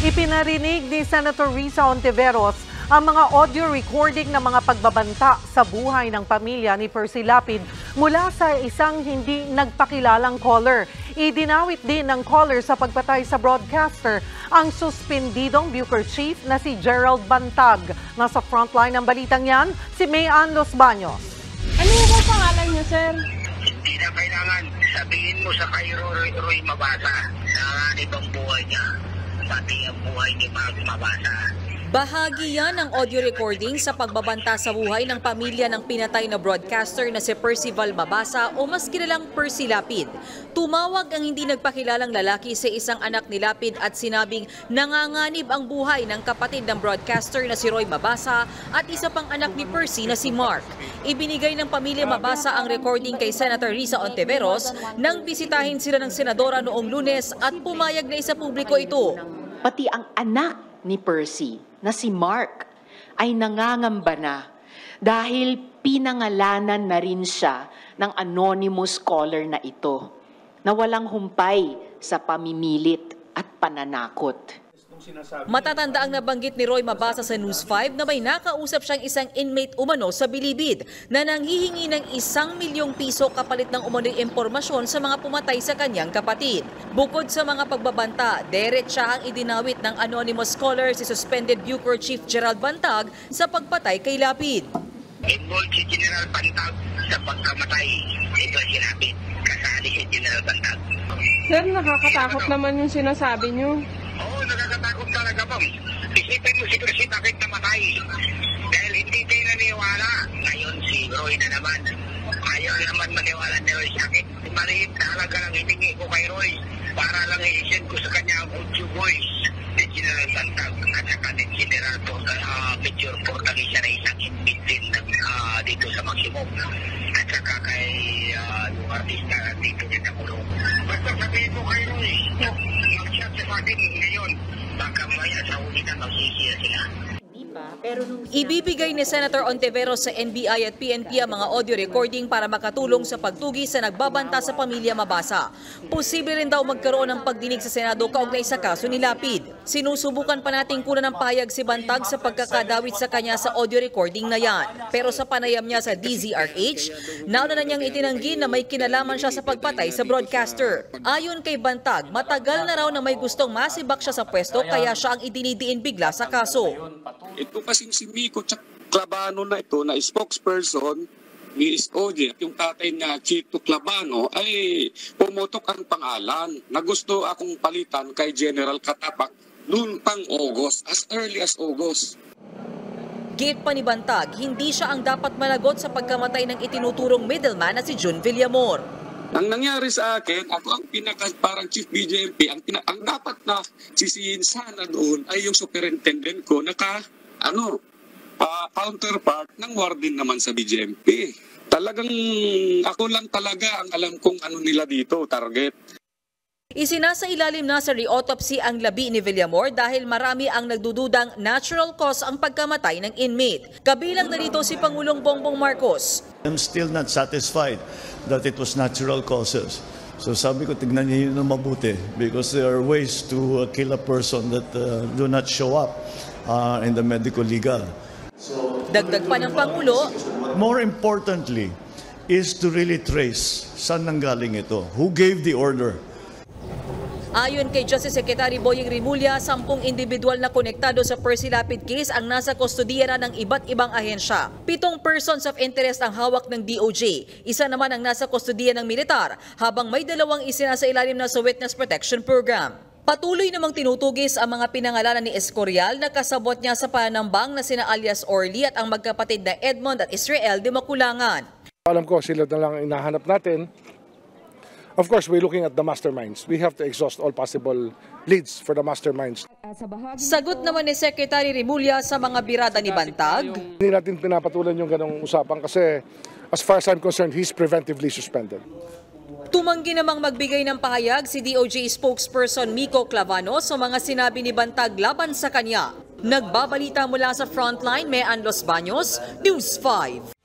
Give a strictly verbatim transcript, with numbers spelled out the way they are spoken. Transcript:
Ipinarinig ni Senator Risa Ontiveros ang mga audio recording ng mga pagbabanta sa buhay ng pamilya ni Percy Lapid mula sa isang hindi nagpakilalang caller. Idinawit din ng caller sa pagpatay sa broadcaster ang suspendidong Bucor Chief na si Gerald Bantag. Nasa frontline ng balitang yan, si Mayan Los Baños. Ano yung pangalan niyo, sir? Hindi na kailangan sabihin mo sa kay Roy, Roy Mabasa na ibang buhay niya, pati ang buhay ni Mag Mabasa. Bahagi yan ng audio recording sa pagbabanta sa buhay ng pamilya ng pinatay na broadcaster na si Percival Mabasa o mas kilalang Percy Lapid. Tumawag ang hindi nagpakilalang lalaki sa isang anak ni Lapid at sinabing nanganganib ang buhay ng kapatid ng broadcaster na si Roy Mabasa at isa pang anak ni Percy na si Mark. Ibinigay ng pamilya Mabasa ang recording kay Senator Risa Ontiveros nang bisitahin sila ng senadora noong Lunes at pumayag na isa publiko ito. Pati ang anak ni Percy na si Mark ay nangangamba na dahil pinangalanan na rin siya ng anonymous caller na ito na walang humpay sa pamimilit at pananakot. Matatanda ang nabanggit ni Roy Mabasa sa News five na may nakausap siyang isang inmate umano sa Bilibid na nanghihingi ng isang milyong piso kapalit ng umano'y impormasyon sa mga pumatay sa kanyang kapatid. Bukod sa mga pagbabanta, derecha ang idinawit ng anonymous caller si suspended Bucor Chief Gerald Bantag sa pagpatay kay Lapid. Involved si General Bantag sa pagkamatay. Ito si Lapid. Kasali si General Bantag. Sir, nakakatakot naman yung sinasabi niyo. Oo, nakakatakot talaga, ma'am. Isipin mo si Percy bakit namatay. Dahil hindi kayo naniwala. Ngayon si Roy na naman. Ayaw naman maniwala ni Roy sa akin. Maliit na halaga lang hiningi ko kay Roy para lang i-send ko sa kanya ang audio voice ni General Bantag at saka ni General uh, Major Portagisa na isang inmate din uh, dito sa Maximum. At saka kay uh, yung artista dito rin na kulong. Basta sabihin mo kay Roy, mag-chat sa akin ngayon. Baka maya sa huli na magsisiya sila. Ibibigay ni Senator Ontiveros sa N B I at P N P ang mga audio recording para makatulong sa pagtugi sa nagbabanta sa pamilya Mabasa. Posible rin daw magkaroon ng pagdinig sa Senado kaugnay sa kaso ni Lapid. Sinusubukan pa nating kunan ng pahayag si Bantag sa pagkakadawit sa kanya sa audio recording na yan. Pero sa panayam niya sa D Z R H, nauna na niyang itinanggi na may kinalaman siya sa pagpatay sa broadcaster. Ayon kay Bantag, matagal na raw na may gustong masibak siya sa pwesto kaya siya ang idinidiin bigla sa kaso. Ito kasing si Miko Clabano na ito na spokesperson ni S O J at yung tatay niya Chito Clabano ay pumutok ang pangalan na gusto akong palitan kay General Katapak noon pang August, as early as August. Gate pa ni Bantag, hindi siya ang dapat managot sa pagkamatay ng itinuturong middleman na si Jun Villamor. Ang nangyari sa akin, ako ang pinaka parang Chief B J M P, ang, pina, ang dapat na sisihin sana doon ay yung superintendent ko naka ano, uh, counterpart ng warden naman sa B J M P. Talagang ako lang talaga ang alam kung ano nila dito, target. Isinasa ilalim na sa re-autopsy ang labi ni Villamor dahil marami ang nagdududang natural cause ang pagkamatay ng inmate. Kabilang na rito si Pangulong Bongbong Marcos. I'm still not satisfied that it was natural causes. So sabi ko, tignan niyo yun na mabuti because there are ways to uh, kill a person that uh, do not show up uh, in the medical legal. So, dagdag pa ng Pangulo, more importantly is to really trace saan nanggaling ito, who gave the order. Ayon kay Justice Secretary Boying Rimulya, sampung individual na konektado sa Percy Lapid case ang nasa kustodiya na ng iba't ibang ahensya. Pitong persons of interest ang hawak ng D O J. Isa naman ang nasa kustodiya ng militar, habang may dalawang isinasa ilalim na sa Witness Protection Program. Patuloy namang tinutugis ang mga pinangalanan ni Escorial na kasabot niya sa panambang na sina alias Orly at ang magkapatid na Edmond at Israel de Maculangan. Alam ko sila na lang inahanap natin. Of course, we're looking at the masterminds. We have to exhaust all possible leads for the masterminds. Sagot naman ni Secretary Rimulya sa mga birada ni Bantag. Hindi natin pinapatulan yung ganong usapan kasi as far as I'm concerned, he's preventively suspended. Tumanggi namang magbigay ng pahayag si D O J spokesperson Miko Clavano sa mga sinabi ni Bantag laban sa kanya. Nagbabalita mula sa frontline, Mayan Los Baños, News five.